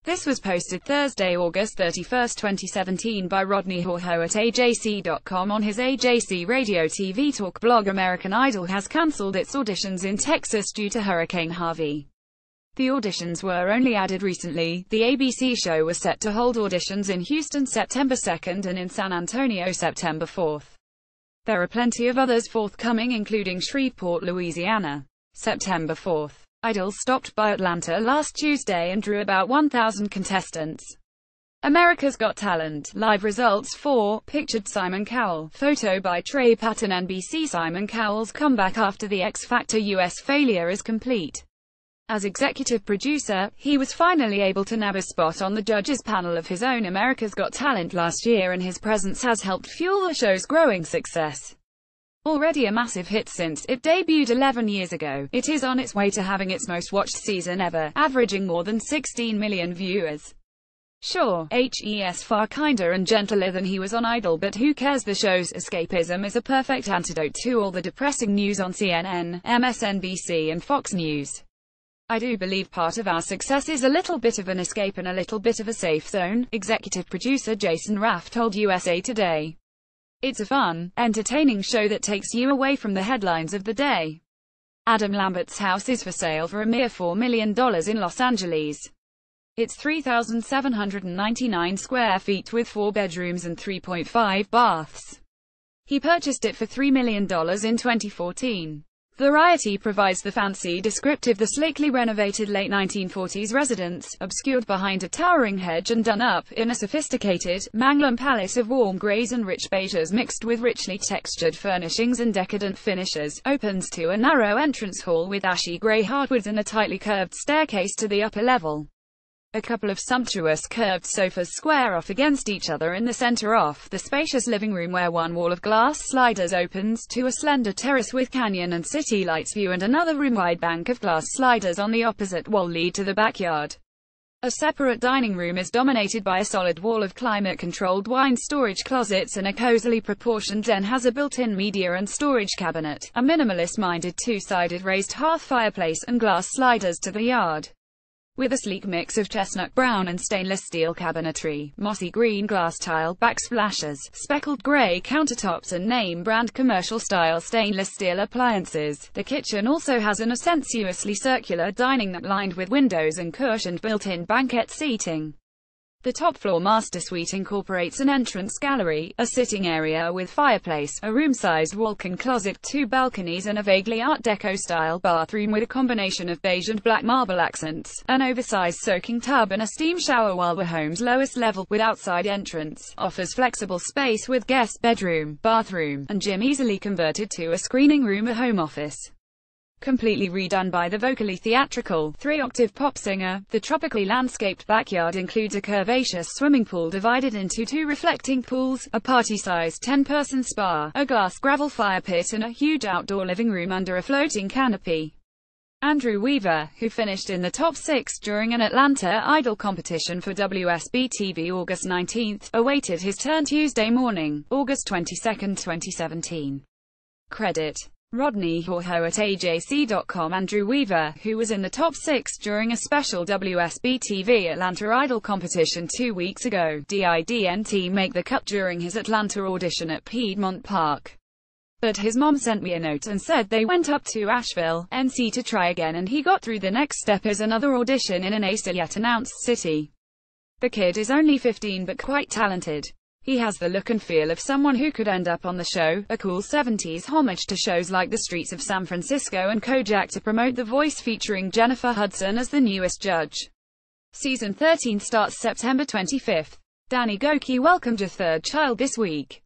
This was posted Thursday, August 31, 2017 by Rodney Horho at AJC.com on his AJC Radio TV Talk blog. American Idol has cancelled its auditions in Texas due to Hurricane Harvey. The auditions were only added recently. The ABC show was set to hold auditions in Houston September 2nd and in San Antonio September 4th. There are plenty of others forthcoming, including Shreveport, Louisiana, September 4th. Idol stopped by Atlanta last Tuesday and drew about 1,000 contestants. America's Got Talent live results for pictured Simon Cowell. Photo by Trey Patton. NBC. Simon Cowell's comeback after the X Factor US failure is complete. As executive producer, he was finally able to nab a spot on the judges panel of his own America's Got Talent last year, and his presence has helped fuel the show's growing success. Already a massive hit since it debuted 11 years ago, it is on its way to having its most watched season ever, averaging more than 16 million viewers. Sure, he's far kinder and gentler than he was on Idol, but who cares? The show's escapism is a perfect antidote to all the depressing news on CNN, MSNBC and Fox News. I do believe part of our success is a little bit of an escape and a little bit of a safe zone, executive producer Jason Raff told USA Today. It's a fun, entertaining show that takes you away from the headlines of the day. Adam Lambert's house is for sale for a mere $4 million in Los Angeles. It's 3,799 square feet with 4 bedrooms and 3.5 baths. He purchased it for $3 million in 2014. Variety provides the fancy descriptive: the slickly renovated late 1940s residence, obscured behind a towering hedge and done up in a sophisticated, Mangum palace of warm greys and rich beiges mixed with richly textured furnishings and decadent finishes, opens to a narrow entrance hall with ashy grey hardwoods and a tightly curved staircase to the upper level. A couple of sumptuous curved sofas square off against each other in the center of the spacious living room, where one wall of glass sliders opens to a slender terrace with canyon and city lights view, and another room-wide bank of glass sliders on the opposite wall lead to the backyard. A separate dining room is dominated by a solid wall of climate-controlled wine storage closets, and a cozily proportioned den has a built-in media and storage cabinet, a minimalist-minded two-sided raised hearth fireplace, and glass sliders to the yard. With a sleek mix of chestnut brown and stainless steel cabinetry, mossy green glass tile backsplashes, speckled gray countertops and name-brand commercial-style stainless steel appliances, the kitchen also has an sensuously circular dining room lined with windows and cushioned built-in banquette seating. The top-floor master suite incorporates an entrance gallery, a sitting area with fireplace, a room-sized walk-in closet, 2 balconies, and a vaguely Art Deco-style bathroom with a combination of beige and black marble accents, an oversized soaking tub and a steam shower, while the home's lowest level, with outside entrance, offers flexible space with guest bedroom, bathroom, and gym easily converted to a screening room or home office. Completely redone by the vocally theatrical, 3-octave pop singer, the tropically landscaped backyard includes a curvaceous swimming pool divided into 2 reflecting pools, a party-sized 10-person spa, a glass gravel fire pit, and a huge outdoor living room under a floating canopy. Andrew Weaver, who finished in the top 6 during an Atlanta Idol competition for WSB-TV August 19, awaited his turn Tuesday morning, August 22, 2017. Credit: Rodney Horho at AJC.com. Andrew Weaver, who was in the top 6 during a special WSB-TV Atlanta Idol competition 2 weeks ago, didn't make the cut during his Atlanta audition at Piedmont Park. But his mom sent me a note and said they went up to Asheville, NC to try again, and he got through. The next step is another audition in an not-yet-announced city. The kid is only 15 but quite talented. He has the look and feel of someone who could end up on the show, a cool 70s homage to shows like The Streets of San Francisco and Kojak to promote The Voice, featuring Jennifer Hudson as the newest judge. Season 13 starts September 25. Danny Gokey welcomed a 3rd child this week.